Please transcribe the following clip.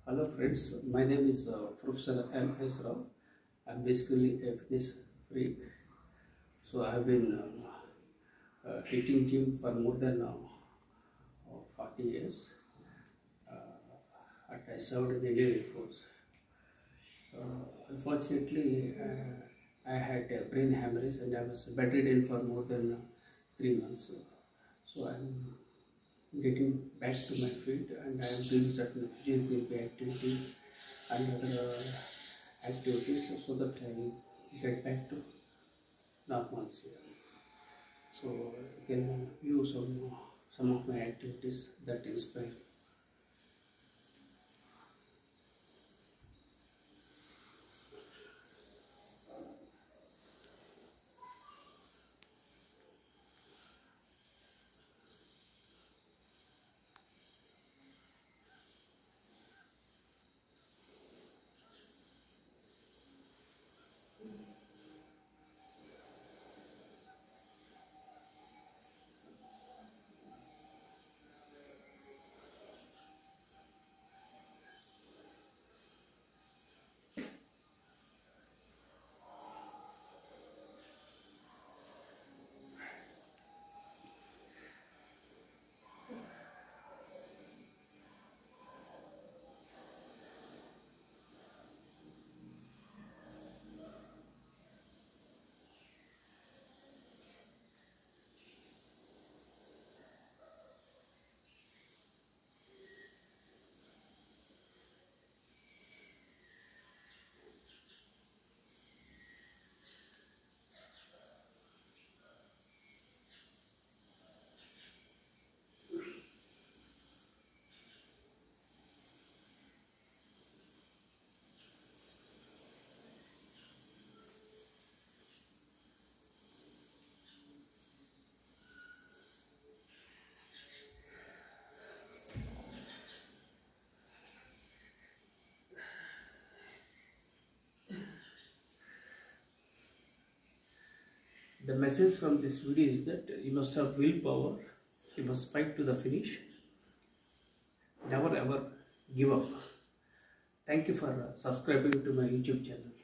Hello friends, my name is Professor M. S. Rao. I'm basically a fitness freak. So I have been hitting gym for more than 40 years. And I served in the Indian Air Force. Unfortunately, I had a brain hemorrhage and I was bedridden for more than 3 months. So I'm getting back to my field and I am doing certain physiotherapy activities and other activities so that I will get back to normalcy. So I can view some of my activities that inspire. The message from this video is that you must have willpower, you must fight to the finish, never ever give up. Thank you for subscribing to my YouTube channel.